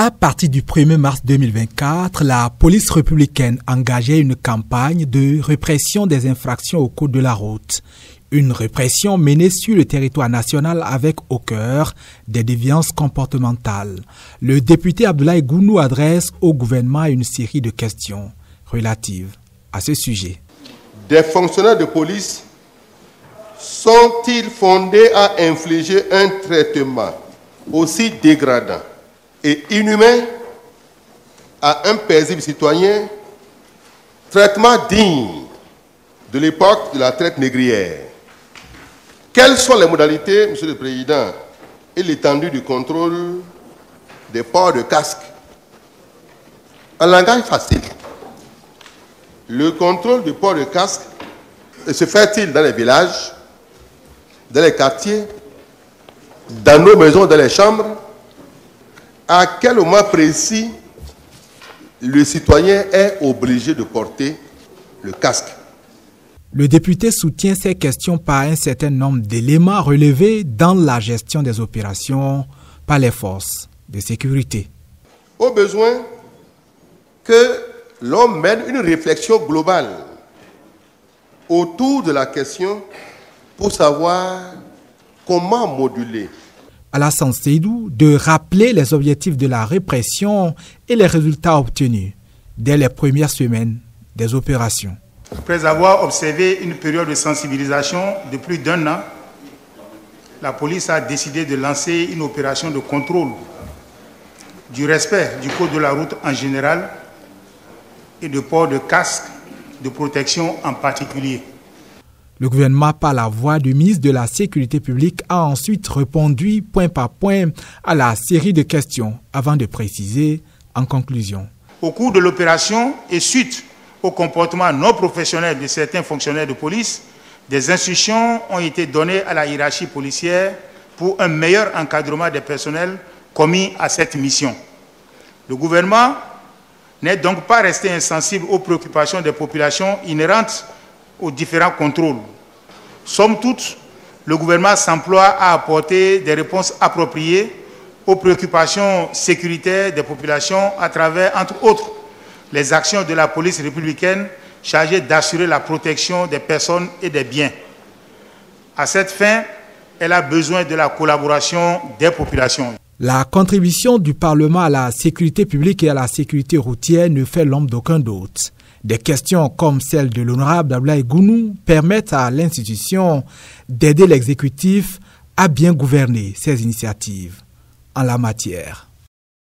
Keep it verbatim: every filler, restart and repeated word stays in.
À partir du premier mars deux mille vingt-quatre, la police républicaine engageait une campagne de répression des infractions au code de la route. Une répression menée sur le territoire national avec au cœur des déviances comportementales. Le député Abdoulaye Gounou adresse au gouvernement une série de questions relatives à ce sujet. Des fonctionnaires de police sont-ils fondés à infliger un traitement aussi dégradant et inhumain à un paisible citoyen, traitement digne de l'époque de la traite négrière? Quelles sont les modalités, Monsieur le Président, et l'étendue du contrôle des ports de casque? En langage facile, le contrôle du port de casque se fait-il dans les villages, dans les quartiers, dans nos maisons, dans les chambres? À quel moment précis le citoyen est obligé de porter le casque? Le député soutient ces questions par un certain nombre d'éléments relevés dans la gestion des opérations par les forces de sécurité. Au besoin que l'on mène une réflexion globale autour de la question pour savoir comment moduler. Alassane Seydou de rappeler les objectifs de la répression et les résultats obtenus dès les premières semaines des opérations. Après avoir observé une période de sensibilisation de plus d'un an, la police a décidé de lancer une opération de contrôle du respect du code de la route en général et de port de casque de protection en particulier. Le gouvernement, par la voix du ministre de la Sécurité publique, a ensuite répondu point par point à la série de questions avant de préciser en conclusion. Au cours de l'opération et suite au comportement non professionnel de certains fonctionnaires de police, des instructions ont été données à la hiérarchie policière pour un meilleur encadrement des personnels commis à cette mission. Le gouvernement n'est donc pas resté insensible aux préoccupations des populations inhérentes aux différents contrôles. Somme toute, le gouvernement s'emploie à apporter des réponses appropriées aux préoccupations sécuritaires des populations à travers, entre autres, les actions de la police républicaine chargée d'assurer la protection des personnes et des biens. À cette fin, elle a besoin de la collaboration des populations. La contribution du Parlement à la sécurité publique et à la sécurité routière ne fait l'ombre d'aucun doute. Des questions comme celle de l'honorable Abdoulaye Gounou permettent à l'institution d'aider l'exécutif à bien gouverner ses initiatives en la matière.